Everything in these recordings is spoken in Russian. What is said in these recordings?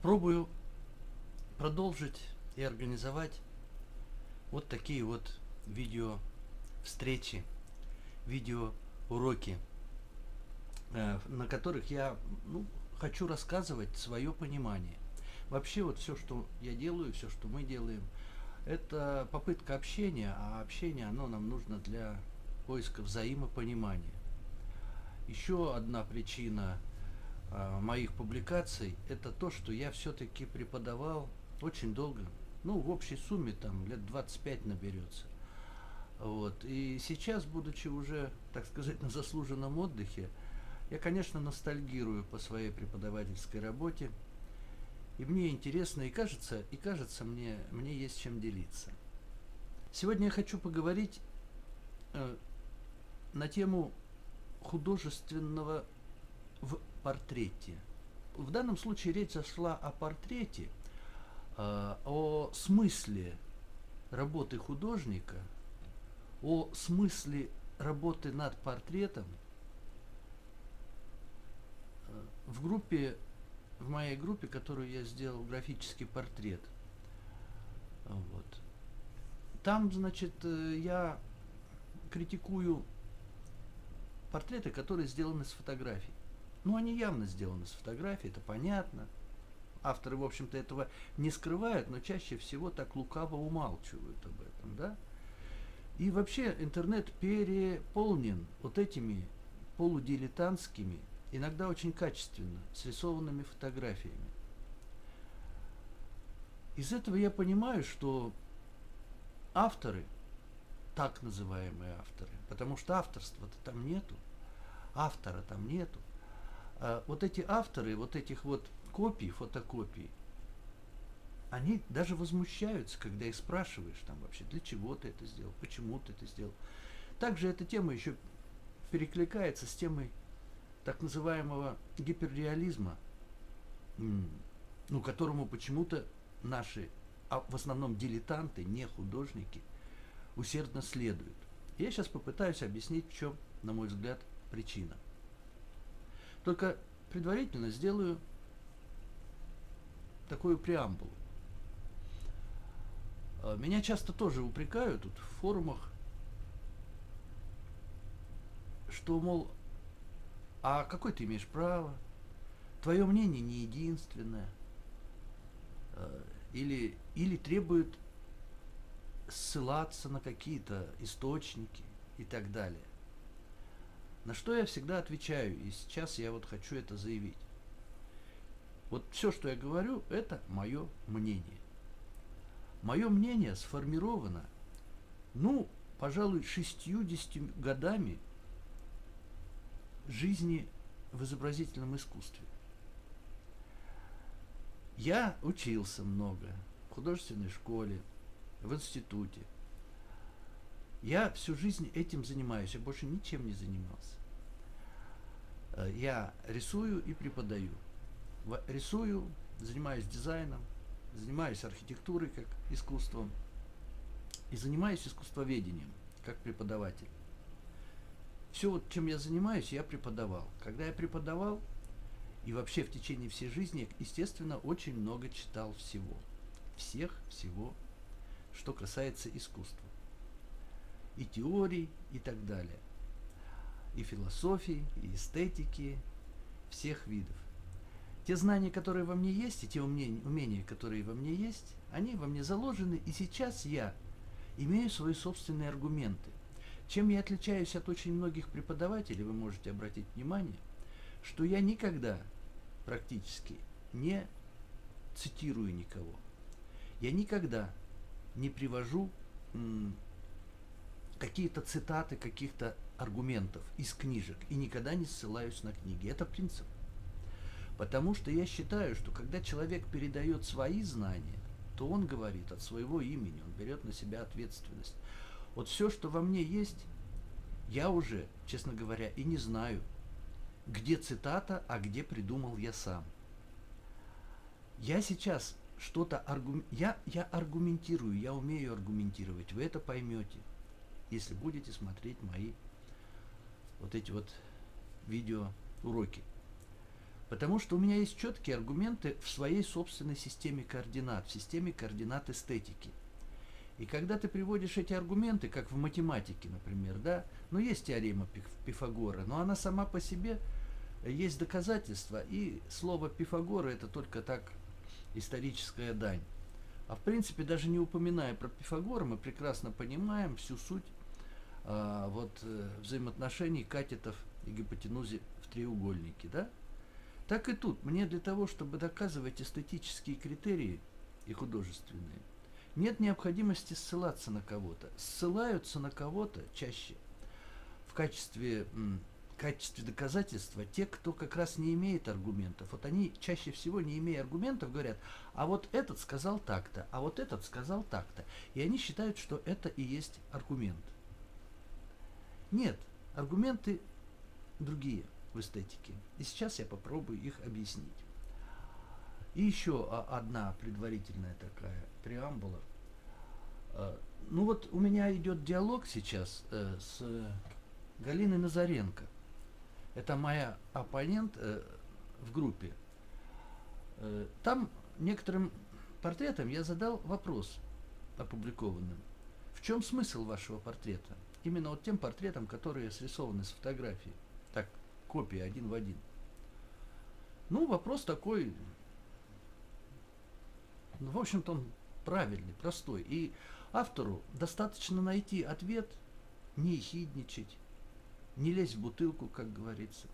Попробую продолжить и организовать вот такие вот видео встречи, видео уроки, на которых я хочу рассказывать свое понимание. Вообще вот все, что я делаю, все, что мы делаем, это попытка общения, а общение, оно нам нужно для поиска взаимопонимания. Еще одна причина моих публикаций — это то, что я все-таки преподавал очень долго. В общей сумме там лет 25 наберется. Вот. И сейчас, будучи уже, так сказать, на заслуженном отдыхе, я, конечно, ностальгирую по своей преподавательской работе. И мне интересно, и кажется мне есть чем делиться. Сегодня я хочу поговорить на тему художественного в портрете. В данном случае речь зашла о портрете, о смысле работы художника, о смысле работы над портретом в моей группе, которую я сделал, графический портрет. Вот. Там, значит, я критикую портреты, которые сделаны с фотографий. Они явно сделаны с фотографий, это понятно. Авторы, в общем-то, этого не скрывают, но чаще всего так лукаво умалчивают об этом, да? И вообще интернет переполнен вот этими полудилетантскими, иногда очень качественно срисованными фотографиями. Из этого я понимаю, что авторы, так называемые авторы, потому что авторства-то там нету, автора там нету, вот эти авторы, вот этих вот копий, фотокопий, они даже возмущаются, когда их спрашиваешь там вообще, для чего ты это сделал, почему ты это сделал. Также эта тема еще перекликается с темой так называемого гиперреализма, которому почему-то наши, в основном дилетанты, не художники, усердно следуют. Я сейчас попытаюсь объяснить, в чем, на мой взгляд, причина. Только предварительно сделаю такую преамбулу. Меня часто тоже упрекают тут в форумах, что, мол, а какое ты имеешь право? Твое мнение не единственное. Или требует ссылаться на какие-то источники и так далее. На что я всегда отвечаю, и сейчас я вот хочу это заявить. Вот все, что я говорю, это мое мнение. Мое мнение сформировано, пожалуй, 60 годами жизни в изобразительном искусстве. Я учился много в художественной школе, в институте. Я всю жизнь этим занимаюсь, я больше ничем не занимался. Я рисую и преподаю. Рисую, занимаюсь дизайном, занимаюсь архитектурой как искусством и занимаюсь искусствоведением как преподаватель. Все, вот, чем я занимаюсь, я преподавал. Когда я преподавал, и вообще в течение всей жизни, естественно, очень много читал всего. Всего, что касается искусства. И теорий, и так далее. И философии, и эстетики, всех видов. Те знания, которые во мне есть, и те умения, которые во мне есть, они во мне заложены, и сейчас я имею свои собственные аргументы. Чем я отличаюсь от очень многих преподавателей, вы можете обратить внимание, что я никогда практически не цитирую никого. Я никогда не привожу какие-то цитаты каких-то аргументов из книжек и никогда не ссылаюсь на книги. Это принцип. Потому что я считаю, что когда человек передает свои знания, то он говорит от своего имени, он берет на себя ответственность. Вот все, что во мне есть, я уже, честно говоря, и не знаю, где цитата, а где придумал я сам. Я сейчас что-то я аргументирую, я умею аргументировать, вы это поймете, если будете смотреть мои вот эти вот видеоуроки. Потому что у меня есть четкие аргументы в своей собственной системе координат, в системе координат эстетики. И когда ты приводишь эти аргументы, как в математике, например, да, ну есть теорема Пифагора, но она сама по себе есть доказательства, и слово Пифагора это только так историческая дань. А в принципе, даже не упоминая про Пифагора, мы прекрасно понимаем всю суть взаимоотношений катетов и гипотенузы в треугольнике, да? Так и тут, мне для того, чтобы доказывать эстетические критерии и художественные, нет необходимости ссылаться на кого-то. Ссылаются на кого-то чаще в качестве доказательства те, кто как раз не имеет аргументов. Вот они чаще всего, не имея аргументов, говорят, а вот этот сказал так-то, а вот этот сказал так-то. И они считают, что это и есть аргумент. Нет, аргументы другие в эстетике. И сейчас я попробую их объяснить. И еще одна предварительная такая преамбула. Ну вот у меня идет диалог сейчас с Галиной Назаренко. Это моя оппонент в группе. Там некоторым портретам я задал вопрос опубликованным. В чем смысл вашего портрета? Именно вот тем портретам, которые срисованы с фотографии. Так, копия один в один. Ну, вопрос такой, ну, в общем-то, он правильный, простой. И автору достаточно найти ответ, не ехидничать, не лезть в бутылку, как говорится.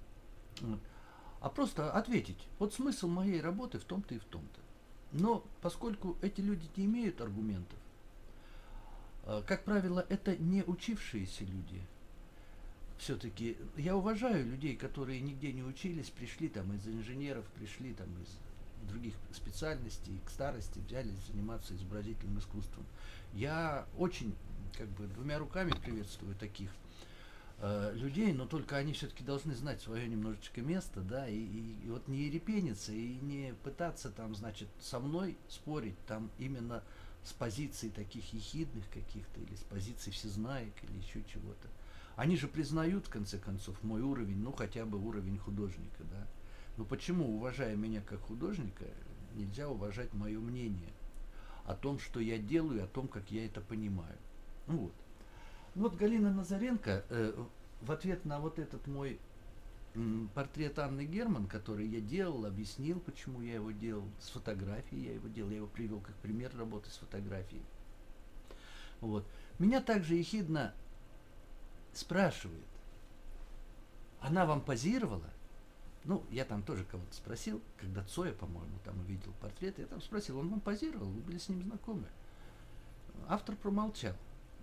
А просто ответить. Вот смысл моей работы в том-то и в том-то. Но поскольку эти люди не имеют аргументов, как правило, это не учившиеся люди. Все-таки я уважаю людей, которые нигде не учились, пришли там из инженеров, пришли там из других специальностей, к старости взялись заниматься изобразительным искусством. Я очень, как бы, двумя руками приветствую таких людей, но только они все-таки должны знать свое немножечко место, да, и вот не ерепениться, и не пытаться там, значит, со мной спорить там именно с позиций таких ехидных каких-то, или с позиций всезнаек, или еще чего-то. Они же признают, в конце концов, мой уровень, ну, хотя бы уровень художника, да. Но почему, уважая меня как художника, нельзя уважать мое мнение о том, что я делаю, о том, как я это понимаю? Ну вот. Вот Галина Назаренко в ответ на вот этот мой портрет Анны Герман, который я делал, объяснил, почему я его делал, с фотографией я его привел как пример работы с фотографией. Вот. Меня также ехидно спрашивает, она вам позировала? Ну, я там тоже кого-то спросил, когда Цоя, по-моему, там увидел портрет, я там спросил, он вам позировал, вы были с ним знакомы? Автор промолчал.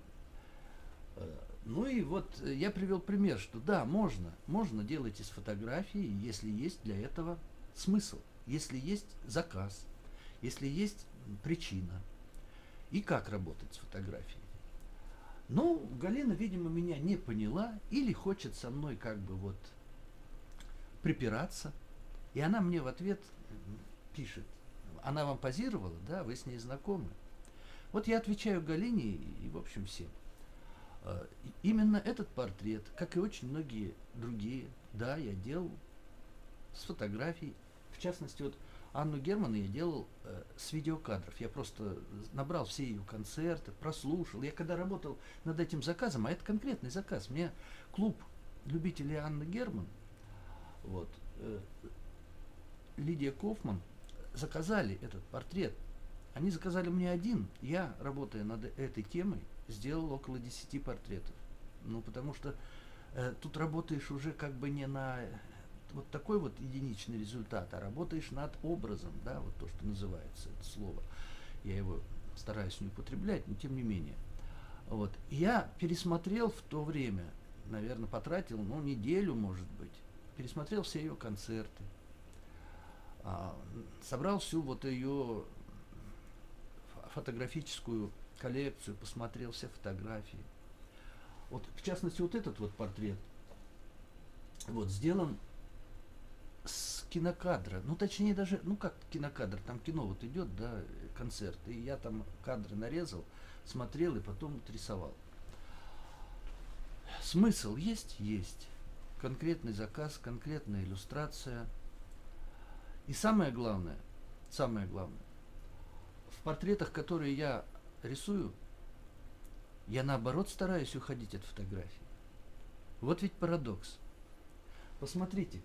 Ну и вот я привел пример, что да, можно делать из фотографии, если есть для этого смысл, если есть заказ, если есть причина. И как работать с фотографией. Но Галина, видимо, меня не поняла или хочет со мной как бы вот припираться. И она мне в ответ пишет, она вам позировала, да, вы с ней знакомы. Вот я отвечаю Галине и в общем всем. Именно этот портрет, как и очень многие другие, да, я делал с фотографий. В частности, вот Анну Герман я делал с видеокадров. Я просто набрал все ее концерты, прослушал. Я когда работал над этим заказом, а это конкретный заказ, мне клуб любителей Анны Герман, вот, Лидия Кофман, заказали этот портрет. Они заказали мне один. Я, работая над этой темой, сделал около 10 портретов. Ну, потому что тут работаешь уже как бы не на вот такой вот единичный результат, а работаешь над образом, да, вот то, что называется это слово. Я его стараюсь не употреблять, но тем не менее. Вот. Я пересмотрел в то время, наверное, потратил, ну, неделю, может быть, пересмотрел все ее концерты, собрал всю вот ее фотографическую коллекцию, посмотрел все фотографии. Вот, в частности, вот этот вот портрет вот сделан с кинокадра. Ну, точнее, даже, ну как кинокадр, там кино вот идет, да, концерт. И я там кадры нарезал, смотрел и потом вот рисовал. Смысл есть? Есть. Конкретный заказ, конкретная иллюстрация. И самое главное, в портретах, которые я рисую, я наоборот стараюсь уходить от фотографий. Вот ведь парадокс. Посмотрите.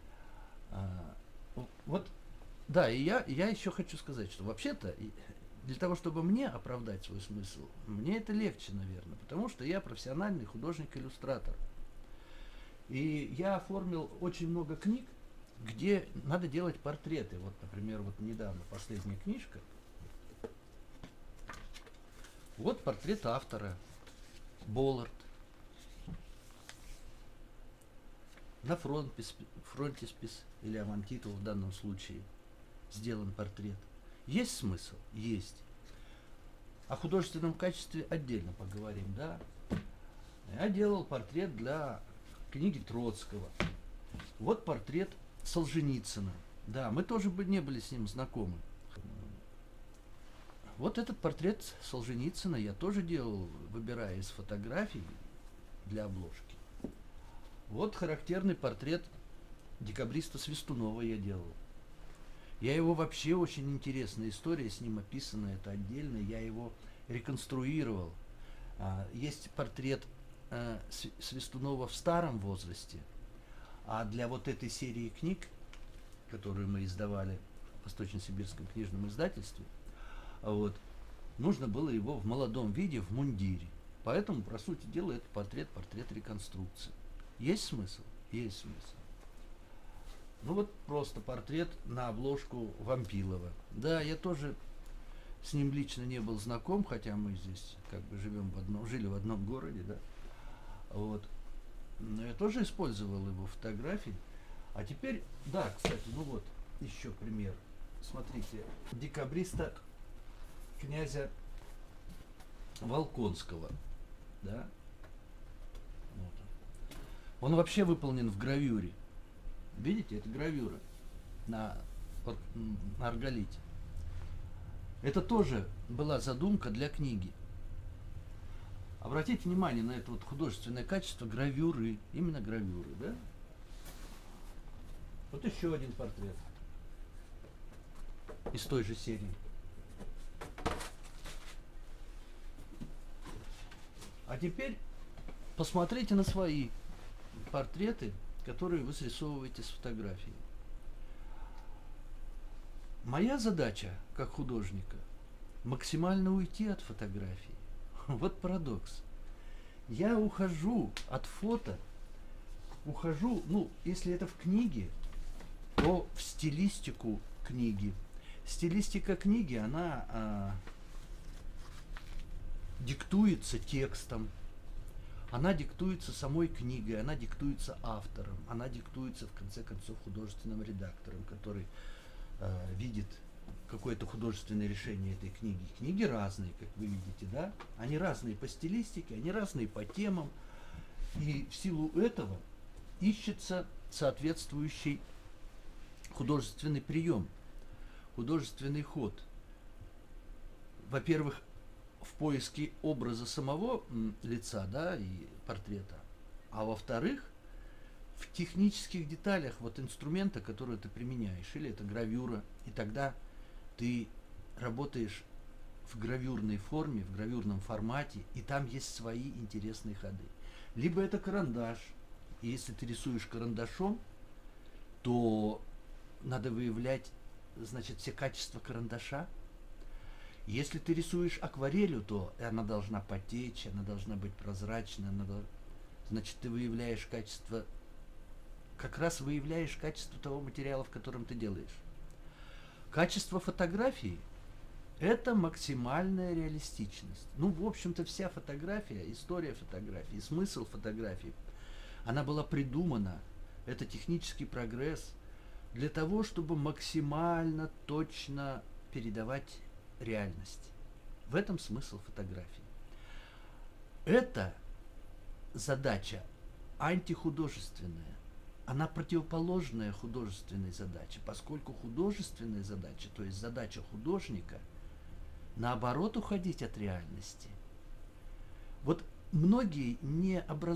Вот, да, и я еще хочу сказать, что вообще-то для того, чтобы мне оправдать свой смысл, мне это легче, наверное, потому что я профессиональный художник-иллюстратор. И я оформил очень много книг, где надо делать портреты. Вот, например, вот недавно последняя книжка. Вот портрет автора. Боллард. На фронтиспис или авантитул в данном случае сделан портрет. Есть смысл? Есть. О художественном качестве отдельно поговорим, да? Я делал портрет для книги Троцкого. Вот портрет Солженицына. Да, мы тоже не были с ним знакомы. Вот этот портрет Солженицына я тоже делал, выбирая из фотографий для обложки. Вот характерный портрет декабриста Свистунова я делал. Я его вообще очень интересная история с ним описана, это отдельно, я его реконструировал. Есть портрет Свистунова в старом возрасте, а для вот этой серии книг, которую мы издавали в Восточно-Сибирском книжном издательстве, вот, нужно было его в молодом виде, в мундире. Поэтому, по сути дела, это портрет реконструкции. Есть смысл? Есть смысл. Ну вот просто портрет на обложку Вампилова. Да, я тоже с ним лично не был знаком, хотя мы здесь как бы жили в одном городе, да. Вот. Но я тоже использовал его фотографии. А теперь, да, кстати, ну вот еще пример. Смотрите, декабриста князя Волконского, да. Вот он вообще выполнен в гравюре. Видите, это гравюра на арголите. Это тоже была задумка для книги. Обратите внимание на это вот художественное качество гравюры, именно гравюры, да? Вот еще один портрет из той же серии. А теперь посмотрите на свои портреты, которые вы срисовываете с фотографии. Моя задача, как художника, максимально уйти от фотографии. Вот парадокс. Я ухожу от фото, ну, если это в книге, то в стилистику книги. Стилистика книги, она диктуется текстом, она диктуется самой книгой, она диктуется автором, она диктуется, в конце концов, художественным редактором, который видит какое-то художественное решение этой книги. Книги разные, как вы видите, да? Они разные по стилистике, они разные по темам. И в силу этого ищется соответствующий художественный прием, художественный ход. Во-первых, в поиске образа самого лица, да, и портрета. А во-вторых, в технических деталях вот инструмента, который ты применяешь, или это гравюра, и тогда ты работаешь в гравюрной форме, в гравюрном формате, и там есть свои интересные ходы. Либо это карандаш, и если ты рисуешь карандашом, то надо выявлять, значит, все качества карандаша. Если ты рисуешь акварелью, то она должна потечь, она должна быть прозрачной, значит, ты выявляешь качество, как раз выявляешь качество того материала, в котором ты делаешь. Качество фотографии – это максимальная реалистичность. Ну, в общем-то, вся фотография, история фотографии, смысл фотографии, она была придумана, это технический прогресс, для того, чтобы максимально точно передавать реальность. В этом смысл фотографии. Это задача антихудожественная. Она противоположная художественной задаче, поскольку художественная задача, то есть задача художника, наоборот, уходить от реальности. Вот многие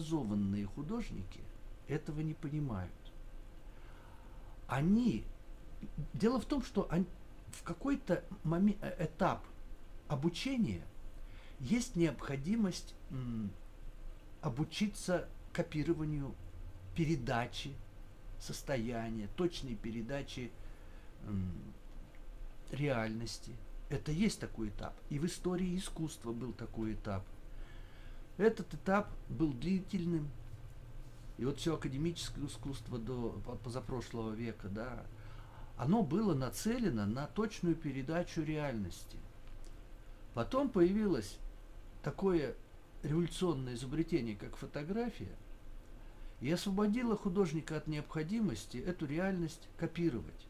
необразованные художники этого не понимают. Они Дело в том, что в какой-то этап обучения есть необходимость обучиться копированию передачи состояния, точной передачи реальности. Это есть такой этап. И в истории искусства был такой этап. Этот этап был длительным. И вот все академическое искусство до позапрошлого века, да, оно было нацелено на точную передачу реальности. Потом появилось такое революционное изобретение, как фотография, и освободило художника от необходимости эту реальность копировать.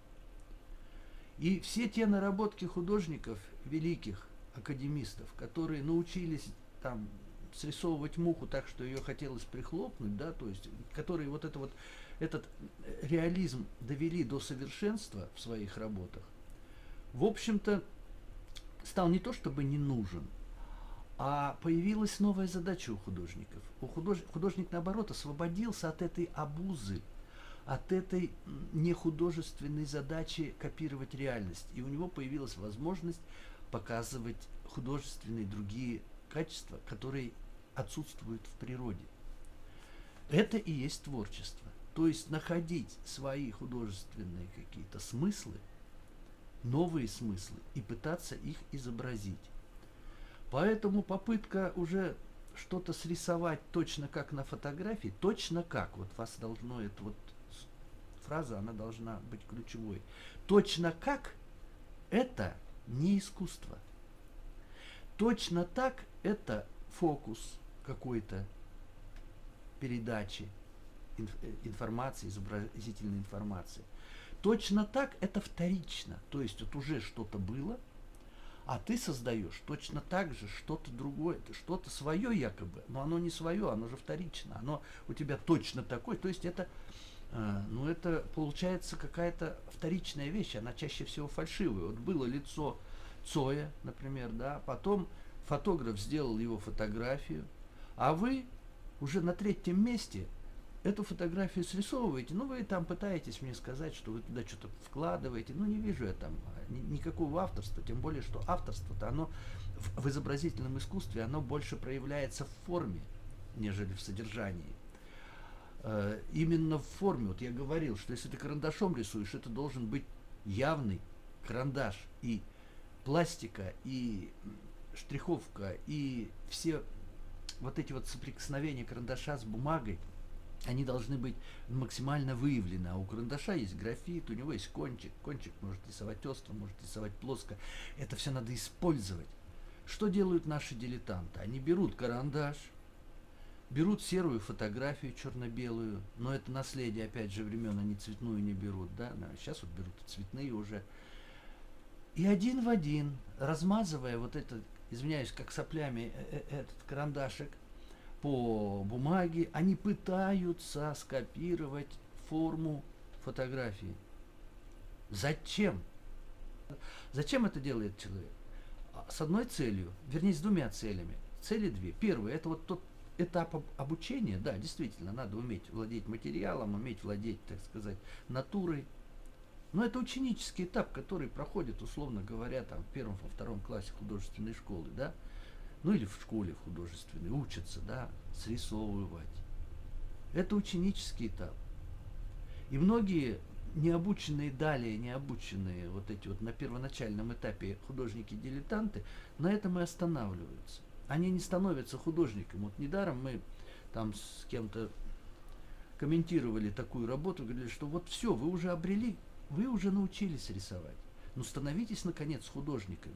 И все те наработки художников, великих академистов, которые научились там срисовывать муху так, что ее хотелось прихлопнуть, да, то есть, которые этот реализм довели до совершенства в своих работах, в общем-то, стал не то чтобы не нужен, а появилась новая задача у художников. Художник, наоборот, освободился от этой обузы, от этой нехудожественной задачи копировать реальность. И у него появилась возможность показывать художественные другие качества, которые отсутствуют в природе. Это и есть творчество. То есть находить свои художественные какие-то смыслы, новые смыслы, и пытаться их изобразить. Поэтому попытка уже что-то срисовать точно как на фотографии, точно как, вот вас должно, эта вот фраза, она должна быть ключевой. Точно как это не искусство. Точно так это фокус какой-то передачи информации, изобразительной информации. Точно так это вторично. То есть вот уже что-то было, а ты создаешь точно так же что-то другое, что-то свое якобы, но оно не свое, оно же вторично, оно у тебя точно такое, то есть это, это получается какая-то вторичная вещь, она чаще всего фальшивая. Вот было лицо Цоя, например, да, потом фотограф сделал его фотографию, а вы уже на третьем месте эту фотографию срисовываете, вы там пытаетесь мне сказать, что вы туда что-то вкладываете, не вижу я там никакого авторства, тем более, что авторство-то оно в изобразительном искусстве, оно больше проявляется в форме, нежели в содержании. Именно в форме, вот я говорил, что если ты карандашом рисуешь, это должен быть явный карандаш, и пластика, и штриховка, и все вот эти вот соприкосновения карандаша с бумагой, они должны быть максимально выявлены. А у карандаша есть графит, у него есть кончик. Кончик может рисовать остро, может рисовать плоско. Это все надо использовать. Что делают наши дилетанты? Они берут карандаш, берут серую фотографию черно-белую, но это наследие, опять же, времен, они цветную не берут, да? Сейчас вот берут цветные уже. И один в один, размазывая вот этот, извиняюсь, как соплями, этот карандашик по бумаге, они пытаются скопировать форму фотографии. Зачем? Зачем это делает человек? С одной целью, вернее, с двумя целями. Цели две. Первое, это вот тот этап обучения, да, действительно, надо уметь владеть материалом, уметь владеть, так сказать, натурой. Но это ученический этап, который проходит, условно говоря, там, в первом, во втором классе художественной школы, да, или в школе в художественной, учатся, да, срисовывать. Это ученический этап. И многие необученные далее, необученные вот эти вот на первоначальном этапе художники-дилетанты на этом и останавливаются. Они не становятся художником. Вот недаром мы там с кем-то комментировали такую работу, говорили, что вот все, вы уже обрели, вы уже научились рисовать. Ну становитесь, наконец, художниками.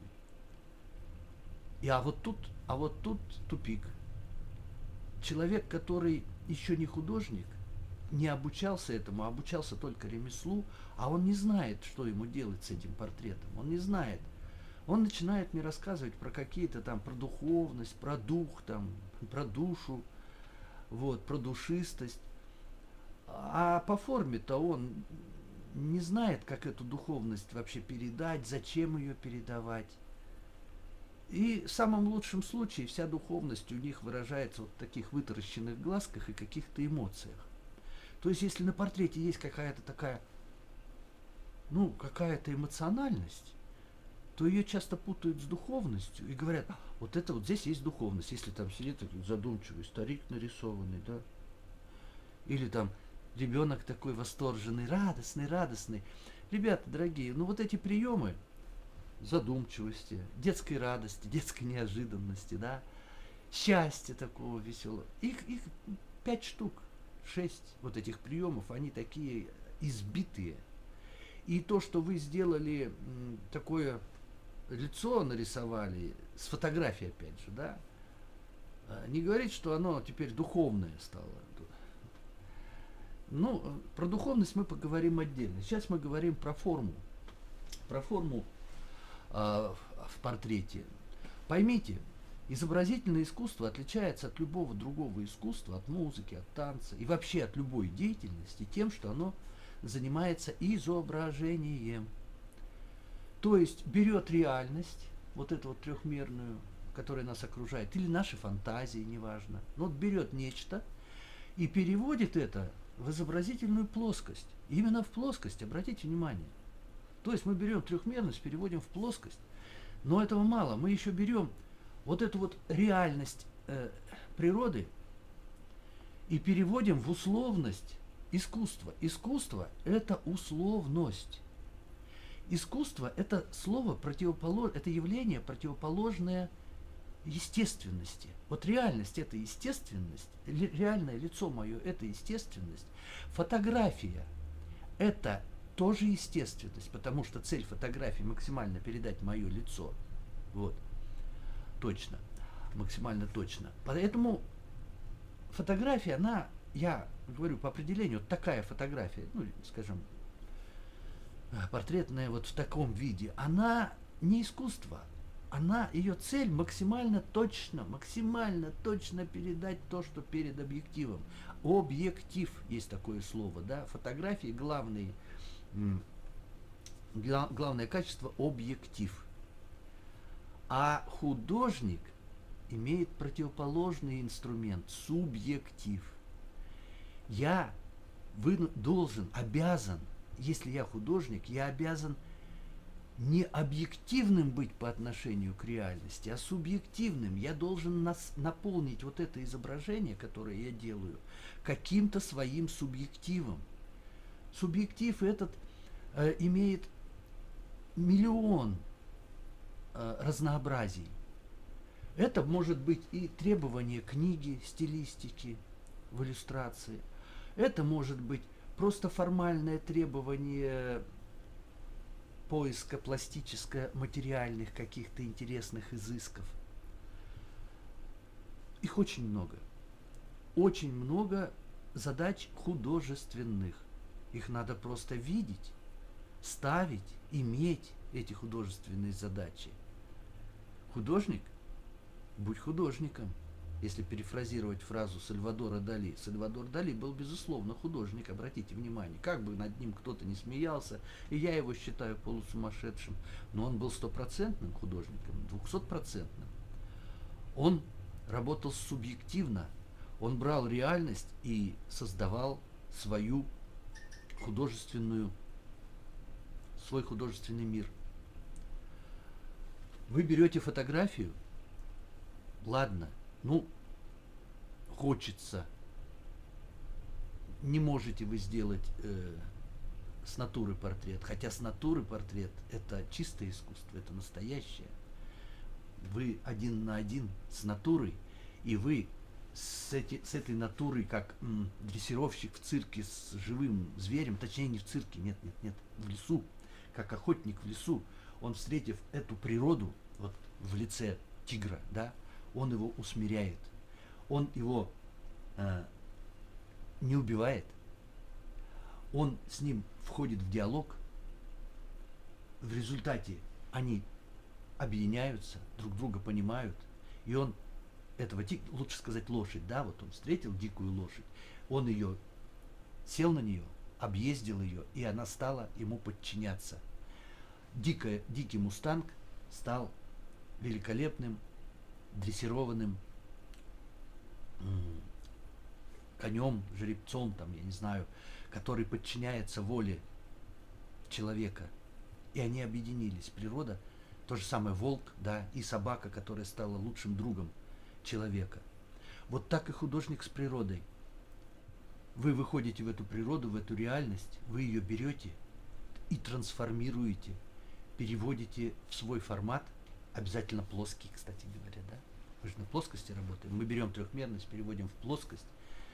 А вот тут тупик. Человек, который еще не художник, не обучался этому, а обучался только ремеслу, а он не знает, что ему делать с этим портретом. Он не знает. Он начинает мне рассказывать про какие-то там, про духовность, про дух, там, про душу, вот, про душистость. А по форме-то он не знает, как эту духовность вообще передать, зачем ее передавать. И в самом лучшем случае вся духовность у них выражается вот в таких вытаращенных глазках и каких-то эмоциях. То есть, если на портрете есть какая-то такая ну, какая-то эмоциональность, то ее часто путают с духовностью и говорят: «А, вот это вот здесь есть духовность», если там сидит такой задумчивый старик нарисованный, да, или там ребенок такой восторженный, радостный, радостный. Ребята дорогие, ну вот эти приемы задумчивости, детской радости, детской неожиданности, да, счастья такого веселого, их 5 штук, 6 вот этих приемов, они такие избитые. И то, что вы сделали такое лицо нарисовали, с фотографией опять же, да, не говорит, что оно теперь духовное стало. Ну, про духовность мы поговорим отдельно. Сейчас мы говорим про форму. Про форму в портрете. Поймите, изобразительное искусство отличается от любого другого искусства, от музыки, от танца и вообще от любой деятельности тем, что оно занимается изображением. То есть берет реальность, вот эту вот трехмерную, которая нас окружает, или наши фантазии, неважно. Но вот берет нечто и переводит это в изобразительную плоскость. Именно в плоскость, обратите внимание. То есть мы берем трехмерность, переводим в плоскость. Но этого мало. Мы еще берем вот эту вот реальность природы и переводим в условность искусства. Искусство – это условность. Искусство – это слово это явление, противоположное естественности. Вот реальность – это естественность, реальное лицо мое – это естественность. Фотография – это тоже естественность, потому что цель фотографии максимально передать мое лицо. Вот. Точно. Максимально точно. Поэтому фотография, она, я говорю по определению, вот такая фотография, ну, скажем, портретная вот в таком виде, она не искусство. Она, ее цель максимально точно передать то, что перед объективом. Объектив, есть такое слово, да, фотографии главное качество – объектив. А художник имеет противоположный инструмент – субъектив. Я обязан, если я художник, я обязан не объективным быть по отношению к реальности, а субъективным. Я должен наполнить вот это изображение, которое я делаю, каким-то своим субъективом. Субъектив этот имеет миллион разнообразий. Это может быть и требование книги, стилистики в иллюстрации. Это может быть просто формальное требование поиска пластическо-материальных каких-то интересных изысков. Их очень много. Очень много задач художественных. Их надо просто видеть, ставить, иметь эти художественные задачи. Художник, будь художником. Если перефразировать фразу Сальвадора Дали. Сальвадор Дали был, безусловно, художник, обратите внимание. Как бы над ним кто-то не смеялся, и я его считаю полусумасшедшим, но он был 100% художником, 200%. Он работал субъективно, он брал реальность и создавал свой художественный мир. Вы берете фотографию, ладно, ну, хочется. Не можете вы сделать с натуры портрет. Хотя с натуры портрет – это чистое искусство, это настоящее. Вы один на один с натурой, и вы с этой натурой, как дрессировщик в цирке с живым зверем, точнее не в цирке, нет, в лесу, как охотник в лесу, он, встретив эту природу, вот в лице тигра, да, он его усмиряет. Он его не убивает, он с ним входит в диалог, в результате они объединяются, друг друга понимают, и он лучше сказать лошадь, да, вот он встретил дикую лошадь, он сел на нее, объездил ее, и она стала ему подчиняться. Дикий мустанг стал великолепным, дрессированным конем, жеребцом, там, я не знаю, который подчиняется воле человека. И они объединились. Природа, то же самое волк, да, и собака, которая стала лучшим другом человека. Вот так и художник с природой. Вы выходите в эту природу, в эту реальность, вы ее берете и трансформируете, переводите в свой формат, обязательно плоский, кстати говоря, да? Мы же на плоскости работаем. Мы берем трехмерность, переводим в плоскость,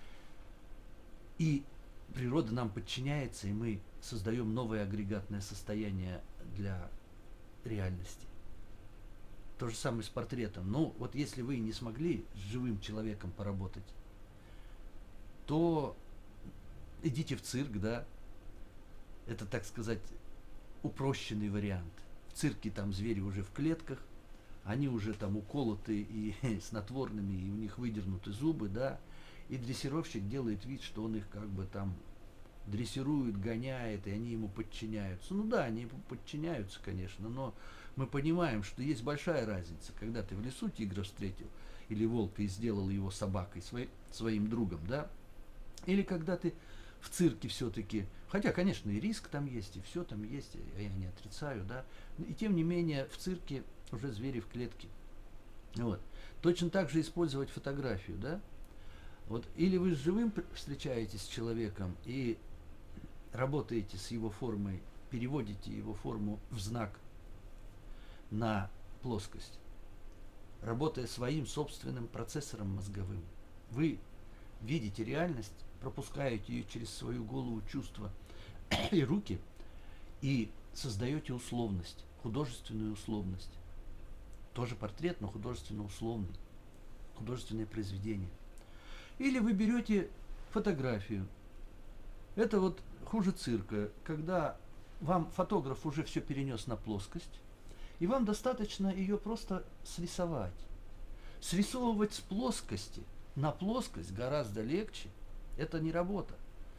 и природа нам подчиняется, и мы создаем новое агрегатное состояние для реальности. То же самое с портретом. Ну, вот если вы не смогли с живым человеком поработать, то идите в цирк, да. Это, так сказать, упрощенный вариант. В цирке там звери уже в клетках, они уже там уколоты и снотворными, и у них выдернуты зубы, да. И дрессировщик делает вид, что он их как бы там дрессирует, гоняет, и они ему подчиняются. Ну да, они ему подчиняются, конечно, но мы понимаем, что есть большая разница, когда ты в лесу тигра встретил или волка и сделал его собакой, своим другом, да, или когда ты в цирке все-таки, хотя, конечно, и риск там есть, и все там есть, я не отрицаю, да, и тем не менее в цирке уже звери в клетке. Вот. Точно так же использовать фотографию, да. Вот, или вы с живым встречаетесь с человеком и работаете с его формой, переводите его форму в знак на плоскость, работая своим собственным процессором мозговым. Вы видите реальность, пропускаете ее через свою голову, чувства и руки и создаете условность, художественную условность. Тоже портрет, но художественно условный, художественное произведение. Или вы берете фотографию. Это вот хуже цирка, когда вам фотограф уже все перенес на плоскость, и вам достаточно ее просто срисовать. Срисовывать с плоскости на плоскость гораздо легче. Это не работа,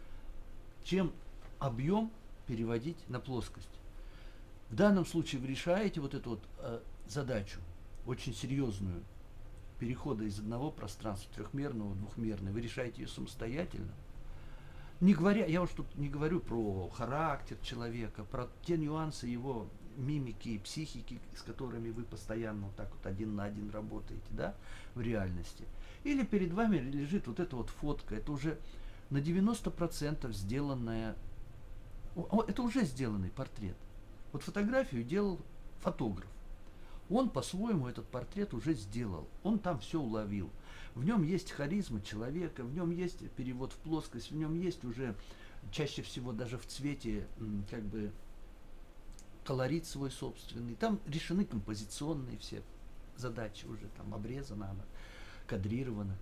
чем объем переводить на плоскость. В данном случае вы решаете вот эту вот задачу, очень серьезную, перехода из одного пространства, трехмерного в двухмерное. Вы решаете ее самостоятельно. Не говоря, я уж тут не говорю про характер человека, про те нюансы его мимики и психики, с которыми вы постоянно вот так вот один на один работаете, да, в реальности. Или перед вами лежит вот эта вот фотка, это уже на 90% сделанная, это уже сделанный портрет. Вот фотографию делал фотограф. Он по-своему этот портрет уже сделал. Он там все уловил. В нем есть харизма человека, в нем есть перевод в плоскость, в нем есть уже чаще всего даже в цвете как бы колорит свой собственный. Там решены композиционные все задачи уже, там обрезано она, кадрировано.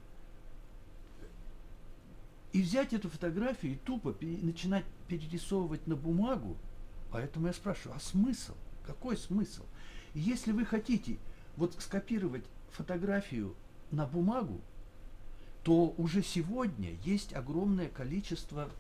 И взять эту фотографию и тупо начинать перерисовывать на бумагу, поэтому я спрашиваю, а смысл? Какой смысл? И если вы хотите вот скопировать фотографию на бумагу, то уже сегодня есть огромное количество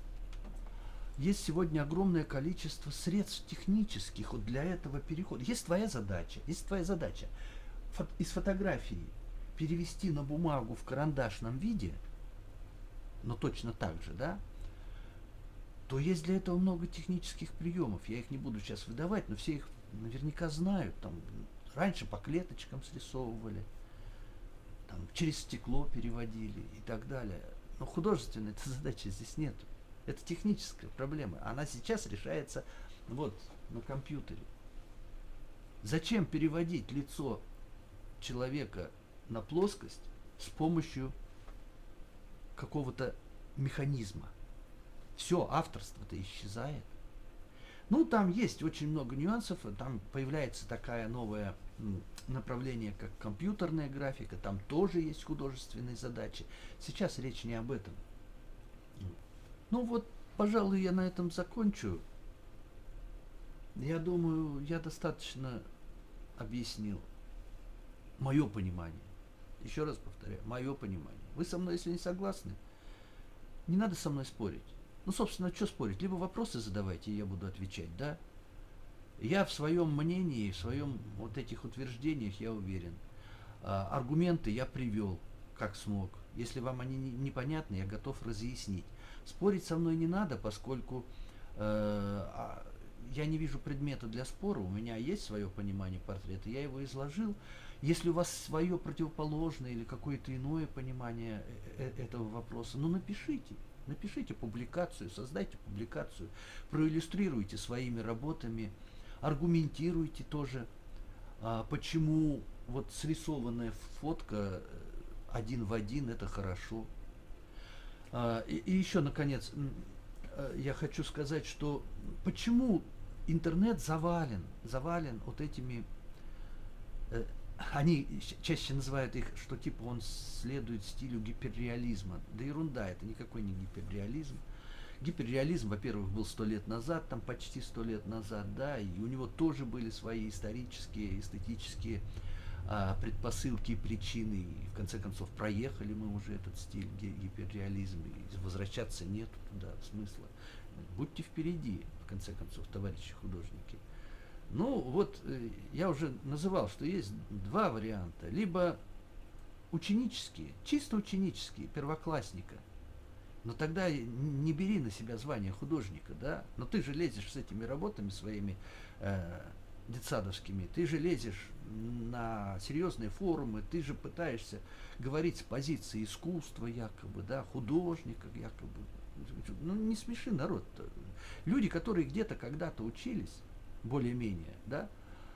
средств технических вот для этого перехода. Есть твоя задача из фотографии перевести на бумагу в карандашном виде, но точно так же, да, то есть для этого много технических приемов. Я их не буду сейчас выдавать, но все их наверняка знают. Там раньше по клеточкам срисовывали, там, через стекло переводили и так далее. Но художественной этой задачи здесь нет. Это техническая проблема. Она сейчас решается вот на компьютере. Зачем переводить лицо человека на плоскость с помощью какого-то механизма? Все, авторство-то исчезает. Ну, там есть очень много нюансов, там появляется такая новое направление, как компьютерная графика, там тоже есть художественные задачи. Сейчас речь не об этом. Ну вот, пожалуй, я на этом закончу. Я думаю, я достаточно объяснил мое понимание. Еще раз повторяю, мое понимание. Вы со мной, если не согласны, не надо со мной спорить. Ну, собственно, что спорить? Либо вопросы задавайте, и я буду отвечать, да? Я в своем мнении, в своем вот этих утверждениях, я уверен. Аргументы я привел, как смог. Если вам они непонятны, я готов разъяснить. Спорить со мной не надо, поскольку я не вижу предмета для спора, у меня есть свое понимание портрета, я его изложил. Если у вас свое противоположное или какое-то иное понимание этого вопроса, ну напишите. Напишите публикацию, создайте публикацию, проиллюстрируйте своими работами, аргументируйте тоже, почему вот срисованная фотка один в один это хорошо. И еще, наконец, я хочу сказать, что почему интернет завален вот этими, они чаще называют их, что типа он следует стилю гиперреализма. Да ерунда, это никакой не гиперреализм. Гиперреализм, во-первых, был 100 лет назад, там почти 100 лет назад, да, и у него тоже были свои исторические, эстетические предпосылки и причины. И в конце концов проехали мы уже этот стиль гиперреализма, и возвращаться нет туда смысла. Будьте впереди, в конце концов, товарищи художники. Ну вот, я уже называл, что есть два варианта. Либо ученические, чисто ученические, первоклассника. Но тогда не бери на себя звание художника, да? Но ты же лезешь с этими работами своими детсадовскими, ты же лезешь на серьезные форумы, ты же пытаешься говорить с позиции искусства якобы, да, художника якобы. Ну не смеши народ-то. Люди, которые где-то когда-то учились, более-менее, да.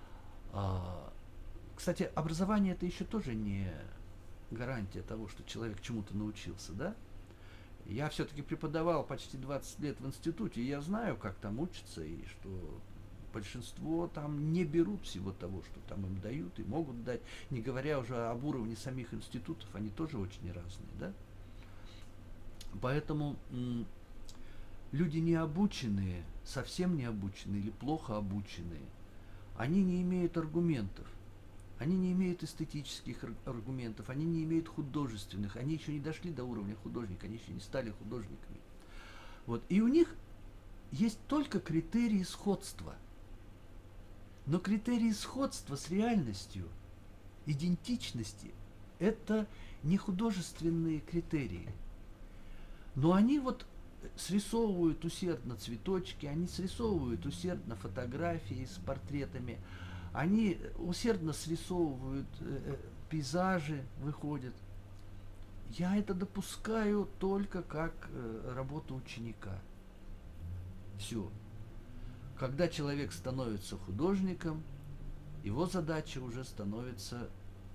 Кстати, образование это еще тоже не гарантия того, что человек чему-то научился, да. Я все-таки преподавал почти 20 лет в институте, и я знаю, как там учатся, и что большинство там не берут всего того, что там им дают и могут дать, не говоря уже об уровне самих институтов, они тоже очень разные, да. Поэтому люди не обученные, совсем не обученные или плохо обученные, они не имеют аргументов, они не имеют эстетических аргументов, они не имеют художественных, они еще не дошли до уровня художника, они еще не стали художниками. Вот. И у них есть только критерии сходства. Но критерии сходства с реальностью, идентичности, это не художественные критерии. Но они вот срисовывают усердно цветочки, они срисовывают усердно фотографии с портретами, они усердно срисовывают пейзажи, выходят. Я это допускаю только как работу ученика. Все. Когда человек становится художником, его задача уже становится...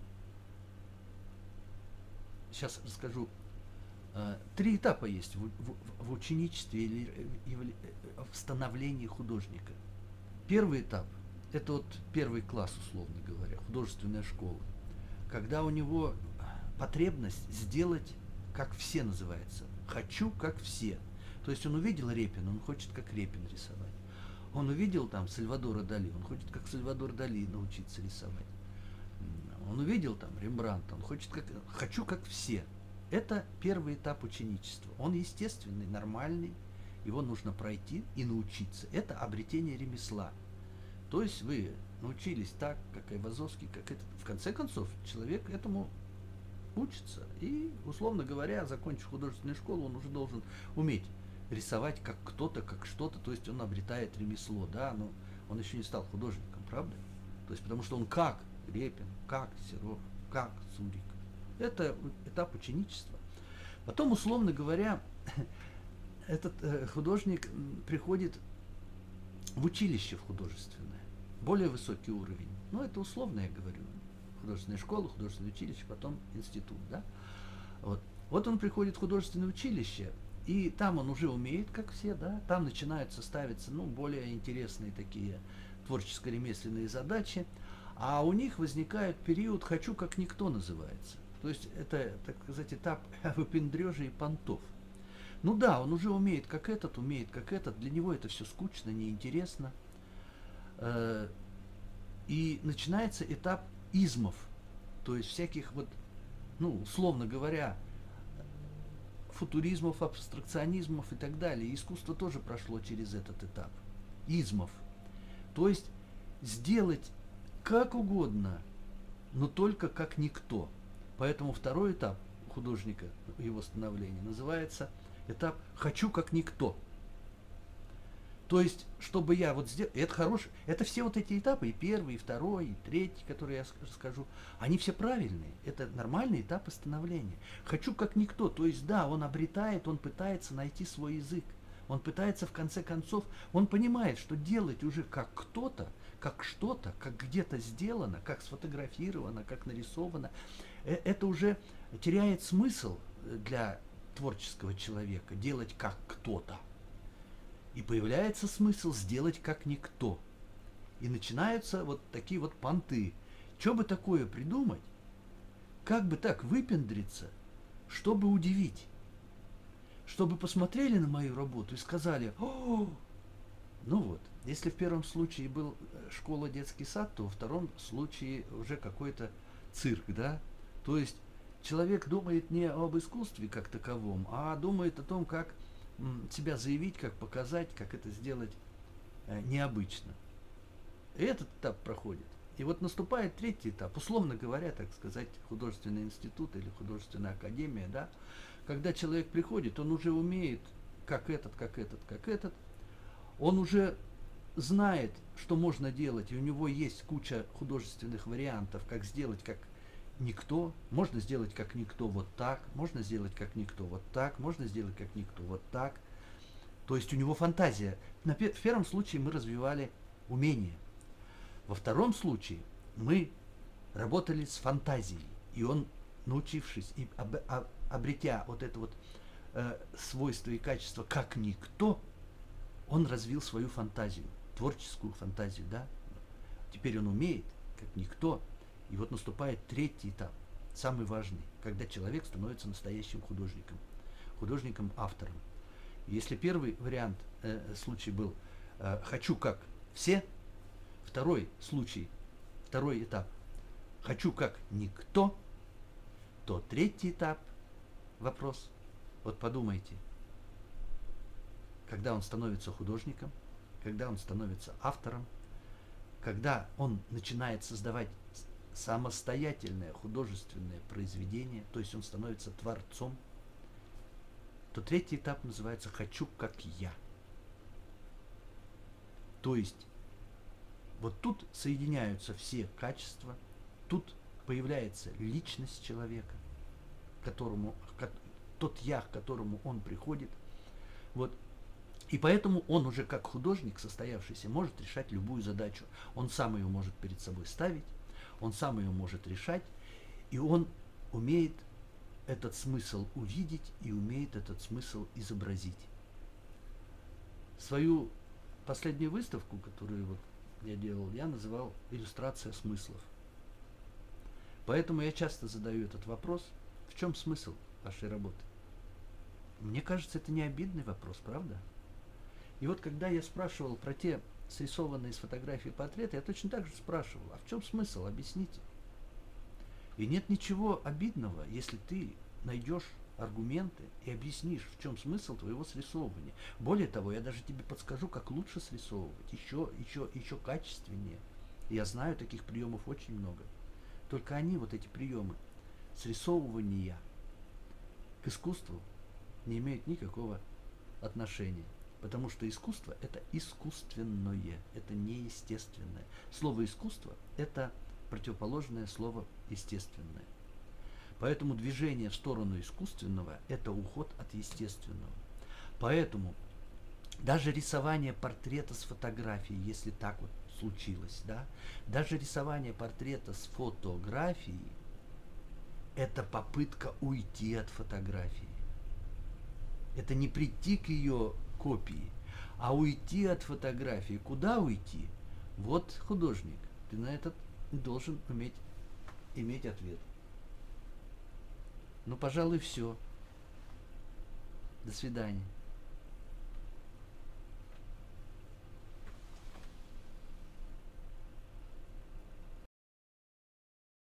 Сейчас расскажу. 3 этапа есть в ученичестве или в становлении художника. Первый этап – это вот первый класс, условно говоря, художественная школа. Когда у него потребность сделать, как все называется. Хочу, как все. То есть он увидел Репина, он хочет, как Репин рисовать. Он увидел там Сальвадора Дали, он хочет, как Сальвадор Дали научиться рисовать. Он увидел там Рембрандта, он хочет, как... Хочу, как все. Это первый этап ученичества. Он естественный, нормальный, его нужно пройти и научиться. Это обретение ремесла. То есть вы научились так, как Айвазовский, как этот. В конце концов, человек этому учится. И, условно говоря, закончив художественную школу, он уже должен уметь рисовать как кто-то, как что-то. То есть он обретает ремесло, да, но он еще не стал художником, правда? То есть потому что он как Репин, как Серов, как Цурик. Это этап ученичества. Потом, условно говоря, этот художник приходит в училище в художественное, более высокий уровень. Ну, это условно я говорю. Художественная школа, художественное училище, потом институт, да. Вот он приходит в художественное училище, и там он уже умеет, как все, да. Там начинаются ставиться, ну, более интересные такие творческо-ремесленные задачи. А у них возникает период «хочу, как никто» называется. То есть это, так сказать, этап выпендрежа и понтов. Ну да, он уже умеет как этот, для него это все скучно, неинтересно. И начинается этап измов, то есть всяких вот, ну, условно говоря, футуризмов, абстракционизмов и так далее. Искусство тоже прошло через этот этап измов. То есть сделать как угодно, но только как никто. Поэтому второй этап художника, его становления, называется этап «хочу как никто». То есть, чтобы я вот сделал, это хороший, это все вот эти этапы, и первый, и второй, и третий, которые я расскажу, они все правильные. Это нормальные этапы становления. Хочу как никто, то есть, да, он обретает, он пытается найти свой язык. Он пытается, в конце концов, он понимает, что делать уже как кто-то, как что-то, как где-то сделано, как сфотографировано, как нарисовано, это уже теряет смысл для творческого человека, делать как кто-то. И появляется смысл сделать как никто. И начинаются вот такие вот понты. Что бы такое придумать, как бы так выпендриться, чтобы удивить. Чтобы посмотрели на мою работу и сказали: «О!» Ну вот, если в первом случае был школа, детский сад, то во втором случае уже какой-то цирк, да? То есть человек думает не об искусстве как таковом, а думает о том, как себя заявить, как показать, как это сделать необычно. И этот этап проходит. И вот наступает третий этап, условно говоря, так сказать, художественный институт или художественная академия, да, когда человек приходит, он уже умеет, как этот, он уже знает, что можно делать, и у него есть куча художественных вариантов, как сделать как никто, можно сделать как никто вот так, можно сделать как никто вот так, можно сделать как никто вот так. То есть у него фантазия. В первом случае мы развивали умение. Во втором случае мы работали с фантазией, и он, научившись и обретя вот это вот свойство и качество как никто, он развил свою фантазию, творческую фантазию, да. Теперь он умеет, как никто. И вот наступает третий этап, самый важный, когда человек становится настоящим художником, художником-автором. Если первый вариант, случай был «хочу как все», второй случай, второй этап «хочу как никто», то третий этап, вопрос, вот подумайте, когда он становится художником, когда он становится автором, когда он начинает создавать самостоятельное художественное произведение, то есть он становится творцом, то третий этап называется «хочу как я». То есть вот тут соединяются все качества, тут появляется личность человека, тот я, к которому он приходит. Вот. И поэтому он уже как художник состоявшийся может решать любую задачу. Он сам ее может перед собой ставить, он сам ее может решать, и он умеет этот смысл увидеть и умеет этот смысл изобразить. Свою последнюю выставку, которую вот я делал, я называл «Иллюстрация смыслов». Поэтому я часто задаю этот вопрос: в чем смысл вашей работы? Мне кажется, это не обидный вопрос, правда? И вот когда я спрашивал про те срисованные с фотографий портреты, я точно так же спрашивал: а в чем смысл? Объясните. И нет ничего обидного, если ты найдешь аргументы и объяснишь, в чем смысл твоего срисовывания. Более того, я даже тебе подскажу, как лучше срисовывать, еще качественнее. Я знаю, таких приемов очень много. Только они, вот эти приемы срисовывания, к искусству не имеют никакого отношения. Потому что искусство – это искусственное, это неестественное. Слово «искусство» – это противоположное слово «естественное». Поэтому движение в сторону искусственного – это уход от естественного. Поэтому даже рисование портрета с фотографией, если так вот случилось, да, даже рисование портрета с фотографией – это попытка уйти от фотографии. Это не прийти к ее копии, а уйти от фотографии. Куда уйти? Вот художник. Ты на этот должен иметь ответ. Ну, пожалуй, все. До свидания.